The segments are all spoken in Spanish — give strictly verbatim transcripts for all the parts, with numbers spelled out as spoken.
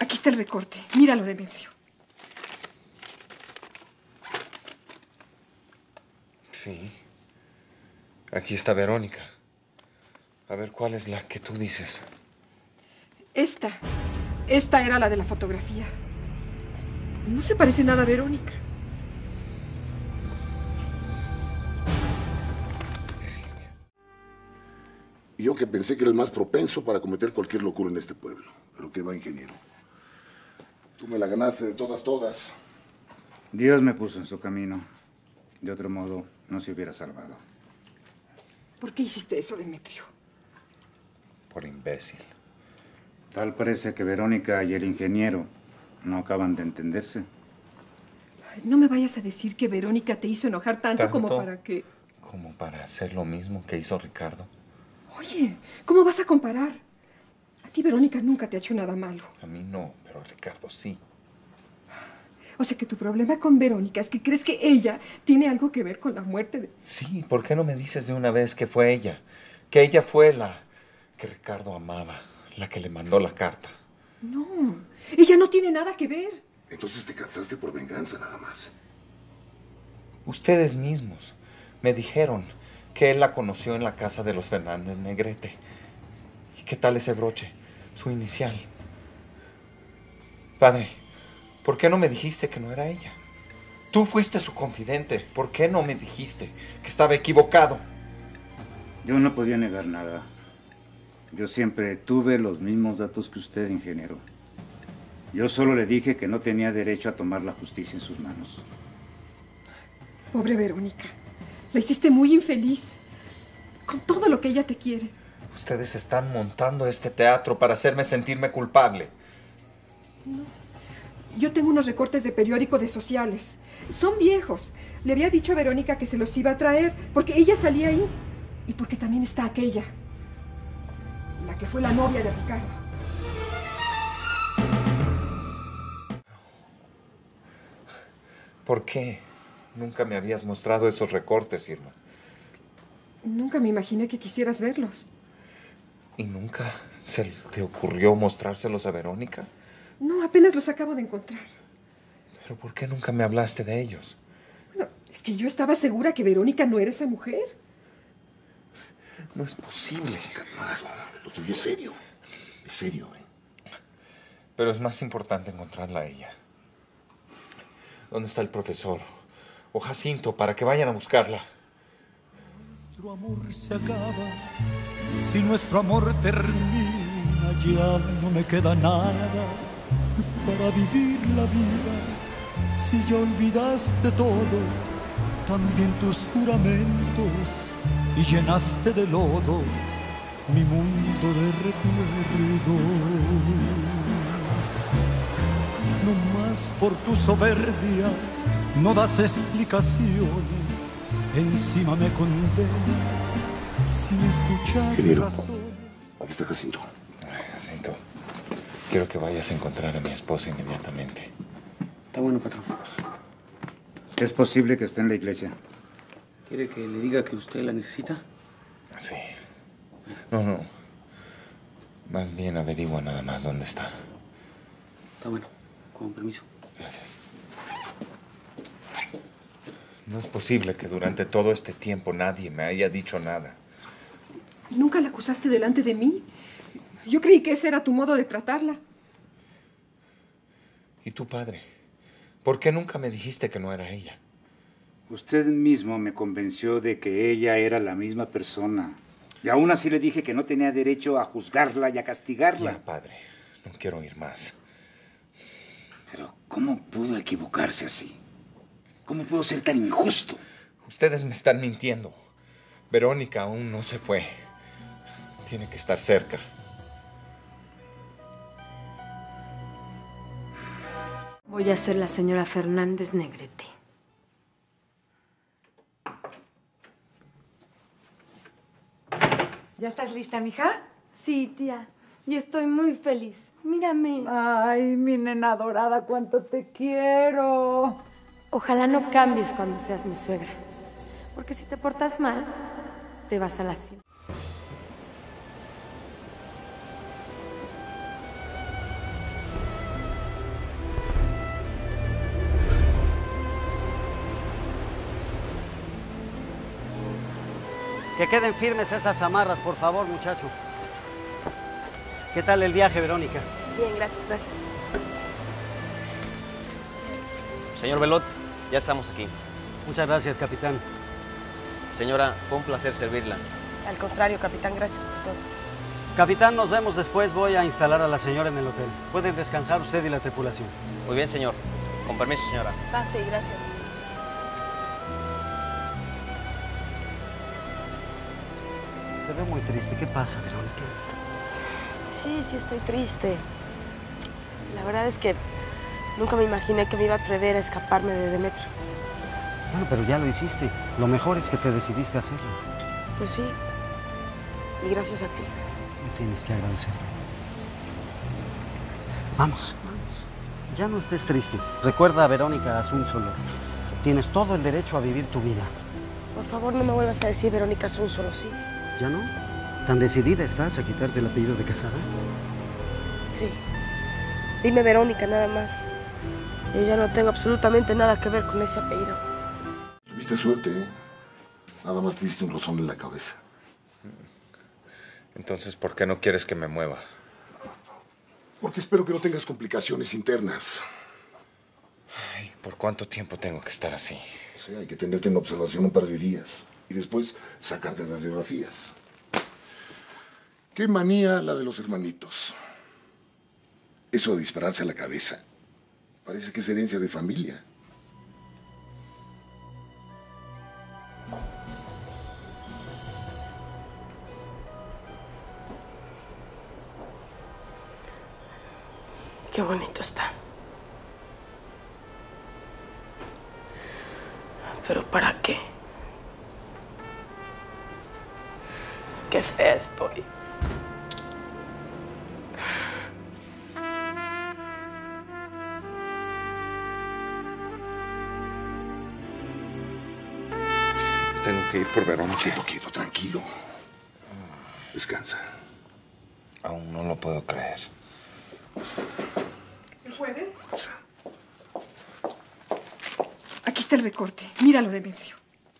Aquí está el recorte. Míralo, Demetrio. Sí. Aquí está Verónica. A ver, ¿cuál es la que tú dices? Esta. Esta era la de la fotografía. No se parece nada a Verónica. Yo que pensé que era el más propenso para cometer cualquier locura en este pueblo. Pero qué va, ingeniero. Tú me la ganaste de todas, todas. Dios me puso en su camino. De otro modo, no se hubiera salvado. ¿Por qué hiciste eso, Demetrio? Por imbécil. Tal parece que Verónica y el ingeniero no acaban de entenderse. Ay, no me vayas a decir que Verónica te hizo enojar tanto, ¿Tanto? como para que... Como para hacer lo mismo que hizo Ricardo. Oye, ¿cómo vas a comparar? A ti Verónica nunca te ha hecho nada malo. A mí no, pero a Ricardo sí. O sea que tu problema con Verónica es que crees que ella tiene algo que ver con la muerte de... Sí, ¿por qué no me dices de una vez que fue ella? Que ella fue la que Ricardo amaba, la que le mandó la carta. No, ella no tiene nada que ver. Entonces te cansaste por venganza nada más. Ustedes mismos me dijeron que él la conoció en la casa de los Fernández Negrete. ¿Y qué tal ese broche? Su inicial. Padre, ¿por qué no me dijiste que no era ella? Tú fuiste su confidente. ¿Por qué no me dijiste que estaba equivocado? Yo no podía negar nada. Yo siempre tuve los mismos datos que usted, ingeniero. Yo solo le dije que no tenía derecho a tomar la justicia en sus manos. Pobre Verónica. La hiciste muy infeliz. Con todo lo que ella te quiere. Ustedes están montando este teatro para hacerme sentirme culpable. No. Yo tengo unos recortes de periódico de sociales. Son viejos. Le había dicho a Verónica que se los iba a traer porque ella salía ahí. Y porque también está aquella. La que fue la novia de Ricardo. ¿Por qué nunca me habías mostrado esos recortes, Irma? Nunca me imaginé que quisieras verlos. ¿Y nunca se te ocurrió mostrárselos a Verónica? No, apenas los acabo de encontrar. ¿Pero por qué nunca me hablaste de ellos? Bueno, es que yo estaba segura que Verónica no era esa mujer. No es posible. Calmado, lo tuyo es serio. Es serio, ¿eh? Pero es más importante encontrarla a ella. ¿Dónde está el profesor? O Jacinto, para que vayan a buscarla. Nuestro amor se acaba. Si nuestro amor termina, ya no me queda nada para vivir la vida. Si ya olvidaste todo, también tus juramentos, y llenaste de lodo mi mundo de recuerdos. No más por tu soberbia no das explicaciones, encima me condenas sin escuchar Ingeniero, razones. aquí está Jacinto. Ay, Jacinto, quiero que vayas a encontrar a mi esposa inmediatamente. Está bueno, patrón. Es posible que esté en la iglesia. ¿Quiere que le diga que usted la necesita? Sí. No, no. Más bien averigua nada más dónde está. Está bueno. Con permiso. Gracias. No es posible que durante todo este tiempo nadie me haya dicho nada. ¿Nunca la acusaste delante de mí? Yo creí que ese era tu modo de tratarla. ¿Y tu padre? ¿Por qué nunca me dijiste que no era ella? Usted mismo me convenció de que ella era la misma persona. Y aún así le dije que no tenía derecho a juzgarla y a castigarla. Ya, padre. No quiero oír más. Pero, ¿cómo pudo equivocarse así? ¿Cómo pudo ser tan injusto? Ustedes me están mintiendo. Verónica aún no se fue. Tiene que estar cerca. Voy a ser la señora Fernández Negrete. ¿Ya estás lista, mija? Sí, tía. Y estoy muy feliz. Mírame. Ay, mi nena dorada, cuánto te quiero. Ojalá no cambies cuando seas mi suegra. Porque si te portas mal, te vas a la cima. Que queden firmes esas amarras, por favor, muchacho. ¿Qué tal el viaje, Verónica? Bien, gracias, gracias. Señor Belot, ya estamos aquí. Muchas gracias, capitán. Señora, fue un placer servirla. Al contrario, capitán, gracias por todo. Capitán, nos vemos después. Voy a instalar a la señora en el hotel. Pueden descansar usted y la tripulación. Muy bien, señor. Con permiso, señora. Pase y gracias. Te veo muy triste. ¿Qué pasa, Verónica? Sí, sí estoy triste. La verdad es que nunca me imaginé que me iba a atrever a escaparme de Demetrio. Bueno, pero ya lo hiciste. Lo mejor es que te decidiste a hacerlo. Pues sí. Y gracias a ti. Me tienes que agradecerme. Vamos, vamos. Ya no estés triste. Recuerda a Verónica Asúnzolo. Tienes todo el derecho a vivir tu vida. Por favor, no me vuelvas a decir Verónica Asúnzolo, ¿sí? ¿Ya no? ¿Tan decidida estás a quitarte el apellido de casada? Sí. Dime Verónica, nada más. Yo ya no tengo absolutamente nada que ver con ese apellido. Tuviste suerte, ¿eh? Nada más te diste un rozón en la cabeza. Entonces, ¿por qué no quieres que me mueva? Porque espero que no tengas complicaciones internas. Ay, ¿por cuánto tiempo tengo que estar así? O sea, hay que tenerte en observación un par de días y después sacarte radiografías. Qué manía la de los hermanitos. Eso de dispararse a la cabeza. Parece que es herencia de familia. Qué bonito está. ¿Pero para qué? Qué fea estoy. Tengo que ir por Verónica. Quieto, quieto, tranquilo. Descansa. Aún no lo puedo creer. ¿Se puede? Aquí está el recorte. Míralo, Demetrio.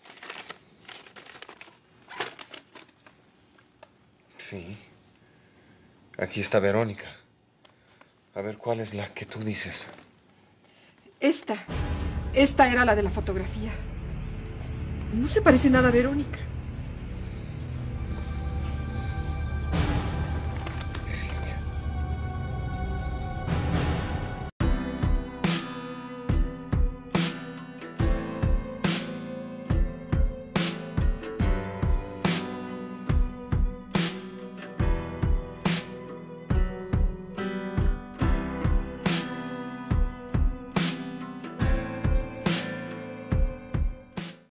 Sí. Aquí está Verónica. A ver, ¿cuál es la que tú dices? Esta. Esta era la de la fotografía. No se parece nada a Verónica.